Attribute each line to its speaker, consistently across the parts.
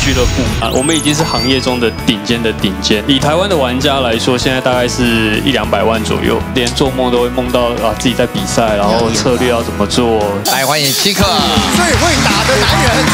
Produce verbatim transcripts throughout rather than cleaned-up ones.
Speaker 1: 俱乐部啊，我们已经是行业中的顶尖的顶尖。以台湾的玩家来说，现在大概是一两百万左右，连做梦都会梦到啊自己在比赛，然后策略要怎么做。
Speaker 2: 来欢迎希克，
Speaker 3: 最会打的男人。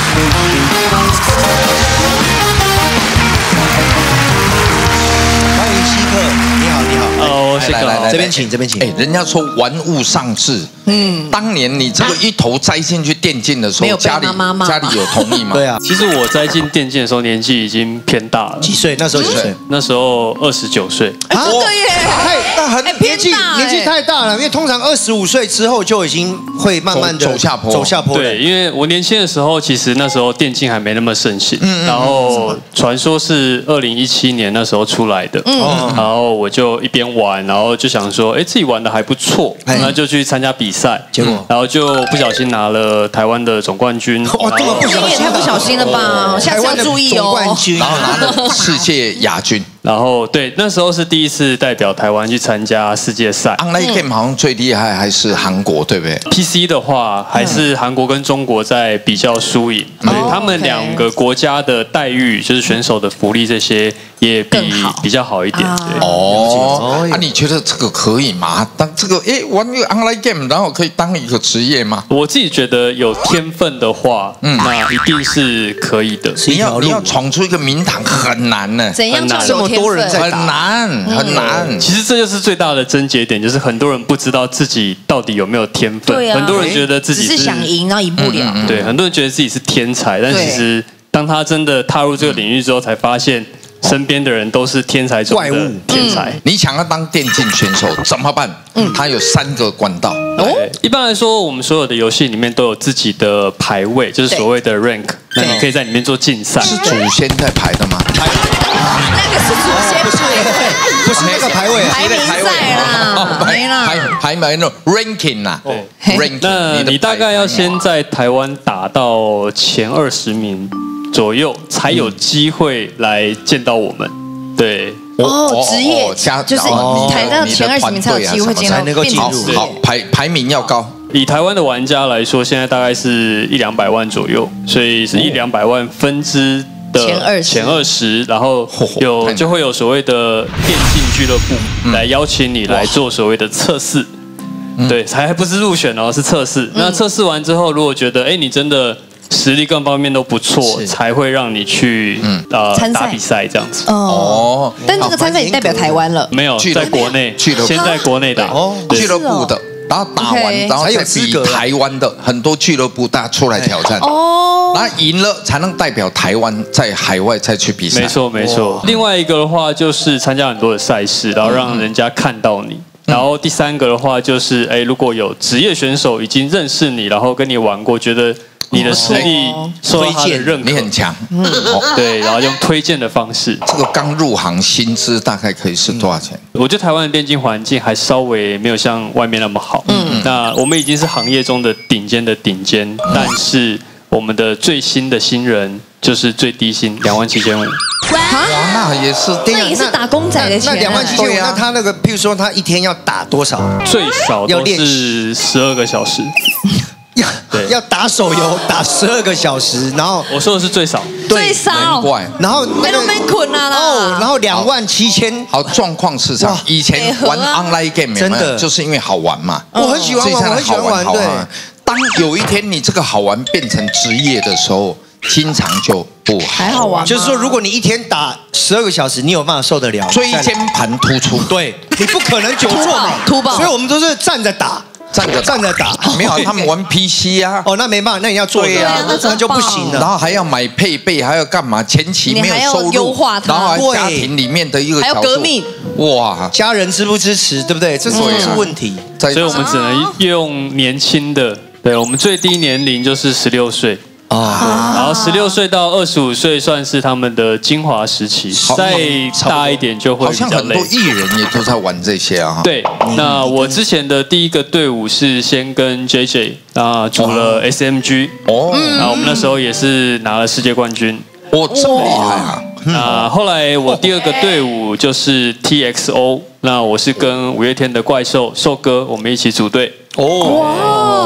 Speaker 3: 欢迎希克，你好，你好。
Speaker 1: 哦，希克，
Speaker 2: 来来
Speaker 3: 这边请，这边请。
Speaker 2: 哎，人家说玩物丧志，嗯，当年你这个一头栽进去电竞的时候，家里家里有同意吗？
Speaker 3: 对啊，
Speaker 1: 其实我在进电竞的时候年纪已经偏大了，
Speaker 3: 几岁？那时候几岁？
Speaker 1: 那时候二十九岁。
Speaker 4: 啊，真的耶！
Speaker 3: 太那很年纪
Speaker 4: 大
Speaker 3: 年纪太大了，因为通常二十五岁之后就已经会慢慢的
Speaker 2: 走下坡，
Speaker 3: 走下坡。
Speaker 1: 对，因为我年轻的时候，其实那时候电竞还没那么盛行，嗯、然后传说是二零一七年那时候出来的，嗯、然后我就一边玩，然后就想说，哎，自己玩的还不错，那就去参加比赛，
Speaker 3: 结果
Speaker 1: 然后就不小心拿了台湾的总冠军。
Speaker 3: 哇，这么不小
Speaker 4: 你也
Speaker 3: 心，
Speaker 4: 太不小心了吧！下次要注意哦。
Speaker 3: 总冠军，
Speaker 2: 然后拿了世界亚军。
Speaker 1: 然后对，那时候是第一次代表台湾去参加世界赛。
Speaker 2: Online game 好像最厉害还是韩国，对不对
Speaker 1: ？P C 的话，还是韩国跟中国在比较输赢，对他们两个国家的待遇，就是选手的福利这些也比比较好一点。
Speaker 2: 哦，啊，你觉得这个可以吗？当这个哎玩一个 Online game， 然后可以当一个职业吗？
Speaker 1: 我自己觉得有天分的话，嗯，那一定是可以的。
Speaker 2: 你要你要闯出一个名堂很难呢，
Speaker 4: 怎样叫
Speaker 3: 这么多人在打，
Speaker 2: 很难很难。
Speaker 1: 其实这就是最大的症结点，就是很多人不知道自己到底有没有天分。
Speaker 4: 对啊，
Speaker 1: 很多人觉得自己
Speaker 4: 只是想赢，然后赢不了。
Speaker 1: 对，很多人觉得自己是天才，但其实当他真的踏入这个领域之后，才发现身边的人都是天才中的天才。
Speaker 2: 你想要当电竞选手怎么办？嗯，他有三个管道。
Speaker 1: 哦，一般来说，我们所有的游戏里面都有自己的排位，就是所谓的 rank。那你可以在里面做竞赛。
Speaker 2: 是祖先在排的吗？
Speaker 4: 那个是祖先排位，
Speaker 3: 不是那个排位，
Speaker 4: 排名赛啦，没啦，
Speaker 2: 排排名那 ranking 啦。ranking。
Speaker 1: 那你大概要先在台湾打到前二十名左右，才有机会来见到我们。对。
Speaker 4: 哦，职业就是排到前二十名才有机会进入，
Speaker 3: 变成
Speaker 2: 好排排名要高。
Speaker 1: 以台湾的玩家来说，现在大概是一两百万左右，所以是一两百万分之的
Speaker 4: 前二十，
Speaker 1: 前二十，然后有就会有所谓的电竞俱乐部来邀请你来做所谓的测试，对，还不是入选哦，是测试。那测试完之后，如果觉得哎你真的实力各方面都不错，才会让你去嗯呃打比赛这样子。
Speaker 4: 哦，但这个参赛也代表台湾了，
Speaker 1: 没有在国内，先在国内打
Speaker 2: 哦，俱乐部的。然后打完，然后再比台湾的很多俱乐部大家出来挑战哦，然后赢了才能代表台湾在海外再去比赛。
Speaker 1: 没错没错。另外一个的话就是参加很多的赛事，然后让人家看到你。然后第三个的话就是，哎，如果有职业选手已经认识你，然后跟你玩过，觉得你的实力受到他的认可，
Speaker 2: 你很强，
Speaker 1: 嗯，对，然后用推荐的方式。
Speaker 2: 这个刚入行薪资大概可以是多少钱？
Speaker 1: 我觉得台湾的电竞环境还稍微没有像外面那么好。嗯，那我们已经是行业中的顶尖的顶尖，但是我们的最新的新人就是最低薪两万七千五。
Speaker 4: 哇，
Speaker 2: 那也是，
Speaker 4: 那也是打工仔的钱。
Speaker 3: 那两万七千五，那他那个，譬如说他一天要打多少？
Speaker 1: 最少都是十二个小时。
Speaker 3: 要要打手游打十二个小时，然后
Speaker 1: 我说的是最少，
Speaker 4: 最少，
Speaker 3: 然后
Speaker 4: 那个没困难
Speaker 3: 哦，然后两万七千，
Speaker 2: 好状况市场，以前玩 online game
Speaker 3: 真的
Speaker 2: 就是因为好玩嘛，
Speaker 3: 我很喜欢玩，我很喜欢玩，对。
Speaker 2: 当有一天你这个好玩变成职业的时候，经常就不
Speaker 4: 还好玩。
Speaker 3: 就是说，如果你一天打十二个小时，你有办法受得了？
Speaker 2: 椎间盘突出，
Speaker 3: 对，你不可能久坐嘛，
Speaker 4: 突爆，
Speaker 3: 所以我们都是站着打。
Speaker 2: 站着
Speaker 3: 站着打，
Speaker 2: 没有他们玩 P C 啊。
Speaker 3: 哦，那没办法，那你要坐着啊，那就不行了。
Speaker 2: 然后还要买配备，还要干嘛？前期没有收入，
Speaker 4: 优化它，
Speaker 2: 然后还家庭里面的一个
Speaker 4: 还要革命，
Speaker 2: 哇，
Speaker 3: 家人支不支持，对不对？这是是问题。
Speaker 1: 所以我们只能用年轻的，对我们最低年龄就是十六岁。啊，然后十六岁到二十五岁算是他们的精华时期，再大一点就会比较累。
Speaker 2: 好像很多艺人也都在玩这些啊。
Speaker 1: 对，那我之前的第一个队伍是先跟 J J 啊组了 S M G， 哦，然后我们那时候也是拿了世界冠军。
Speaker 2: 哦，这么厉害啊！
Speaker 1: 那后来我第二个队伍就是 T X O， 那我是跟五月天的怪兽兽哥我们一起组队。
Speaker 4: 哦，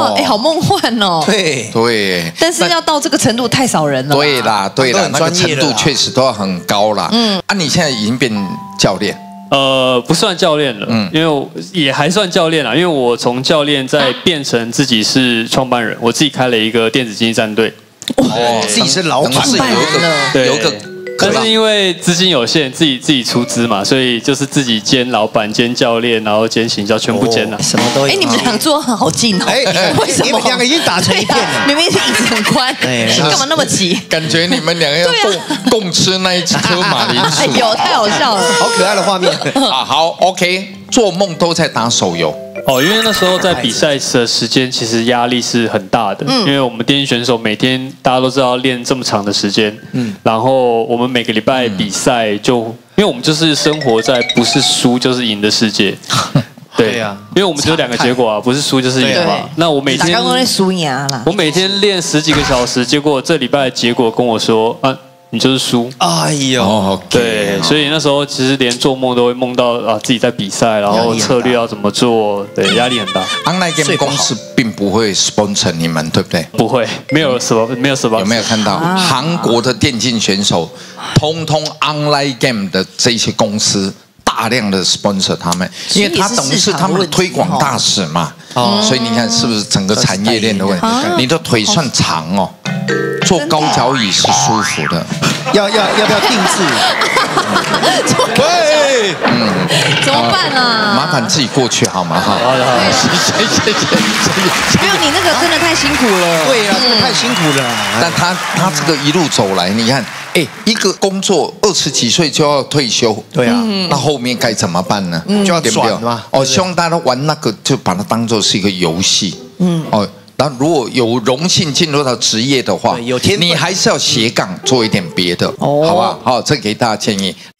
Speaker 4: 哇，哎，好梦幻哦。
Speaker 3: 对
Speaker 2: 对，
Speaker 4: 但是要到这个程度太少人了。
Speaker 2: 对啦，对啦，那个程度确实都要很高啦。嗯，啊，你现在已经变教练。
Speaker 1: 呃，不算教练了，嗯，因为我也还算教练啦，因为我从教练再变成自己是创办人，我自己开了一个电子竞技战队。
Speaker 3: 哦，自己是老板，
Speaker 2: 是有一个有一个。
Speaker 1: 但是因为资金有限，自己自己出资嘛，所以就是自己兼老板、兼教练，然后兼行销，全部兼了，
Speaker 3: 什么都有。
Speaker 4: 哎，你们俩坐好近哦，哎，为什么？
Speaker 3: 你们两个已经打成一片了，
Speaker 4: 明明是椅子很宽，干嘛那么挤？
Speaker 2: 感觉你们两个要共共吃那一颗马铃薯，
Speaker 4: 哎呦，太好笑了，
Speaker 3: 好可爱的画面
Speaker 2: 啊！好 ，OK， 做梦都在打手游。
Speaker 1: 哦，因为那时候在比赛的时间其实压力是很大的，嗯，因为我们电竞选手每天大家都知道练这么长的时间，嗯，然后我们每个礼拜比赛就，因为我们就是生活在不是输就是赢的世界，对呀，因为我们只有两个结果啊，不是输就是赢嘛。那我每天
Speaker 4: 输赢啦，
Speaker 1: 我每天练十几个小时，结果这礼拜的结果跟我说啊。你就是输，
Speaker 3: 哎呦，
Speaker 1: 对，所以那时候其实连做梦都会梦到啊自己在比赛，然后策略要怎么做，对，压力很大。
Speaker 2: Online Game 公司并不会 sponsor 你们，对不对？
Speaker 1: 不会，没有什么，没有什么。
Speaker 2: 有没有看到韩国的电竞选手，通通 Online Game 的这些公司大量的 sponsor 他们，因为他等于是他们的推广大使嘛。哦，所以你看是不是整个产业链的问题？你的腿算长哦。坐高脚椅是舒服的，
Speaker 3: 要要要不要定制？
Speaker 4: 喂，嗯，怎么办啊？
Speaker 2: 麻烦自己过去好吗？哈，
Speaker 1: 好的好的，谢谢谢谢。
Speaker 4: 没有，你那个真的太辛苦了。
Speaker 3: 对啊，真的太辛苦了。
Speaker 2: 但他他这个一路走来，你看，哎，一个工作二十几岁就要退休，
Speaker 3: 对啊，
Speaker 2: 那后面该怎么办呢？
Speaker 3: 就要转嘛。
Speaker 2: 哦，希望大家玩那个就把它当做是一个游戏。嗯，哦。那如果有荣幸进入到职业的话，
Speaker 3: 有天
Speaker 2: 你还是要斜杠做一点别的，好不好？好，这给大家建议。